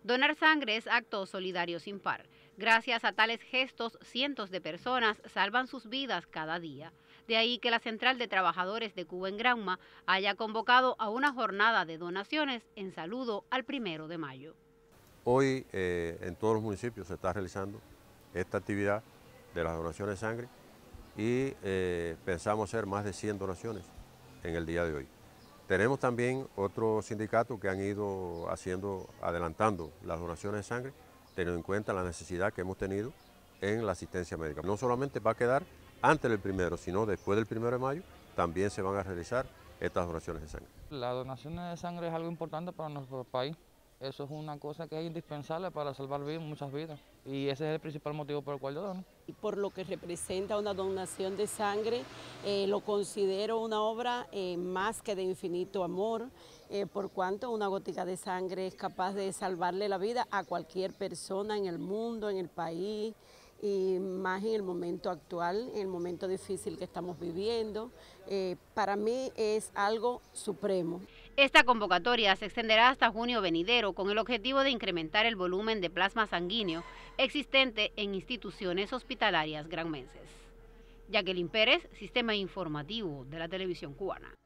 Donar sangre es acto solidario sin par. Gracias a tales gestos, cientos de personas salvan sus vidas cada día. De ahí que la Central de Trabajadores de Cuba en Granma haya convocado a una jornada de donaciones en saludo al 1 de mayo. Hoy en todos los municipios se está realizando esta actividad de las donaciones de sangre y pensamos hacer más de 100 donaciones en el día de hoy. Tenemos también otros sindicatos que han ido adelantando las donaciones de sangre, teniendo en cuenta la necesidad que hemos tenido en la asistencia médica. No solamente va a quedar antes del 1, sino después del 1 de mayo, también se van a realizar estas donaciones de sangre. Las donaciones de sangre es algo importante para nuestro país. Eso es una cosa que es indispensable para salvar muchas vidas. Y ese es el principal motivo por el cual yo dono. Y por lo que representa una donación de sangre, lo considero una obra más que de infinito amor, por cuanto una gotica de sangre es capaz de salvarle la vida a cualquier persona en el mundo, en el país, y más en el momento actual, en el momento difícil que estamos viviendo. Para mí es algo supremo. Esta convocatoria se extenderá hasta junio venidero con el objetivo de incrementar el volumen de plasma sanguíneo existente en instituciones hospitalarias granmenses. Jacqueline Pérez, Sistema Informativo de la Televisión Cubana.